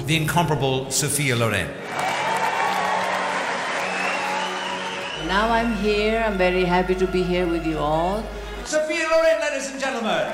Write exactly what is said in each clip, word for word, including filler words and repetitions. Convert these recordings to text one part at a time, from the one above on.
the incomparable Sophia Loren. Now I'm here. I'm very happy to be here with you all. Sophia Loren, ladies and gentlemen.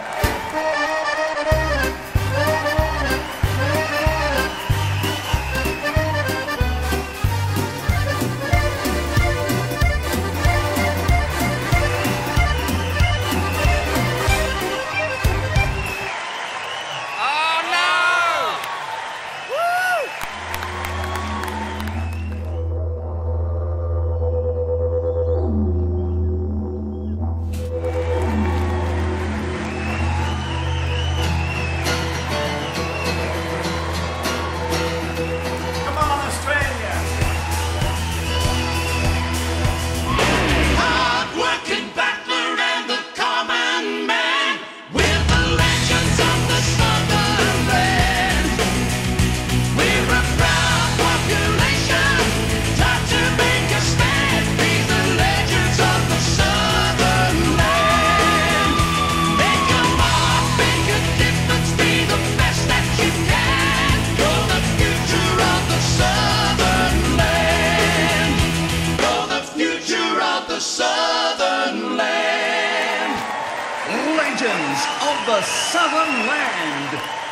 Southern land. Legends of the Southern land.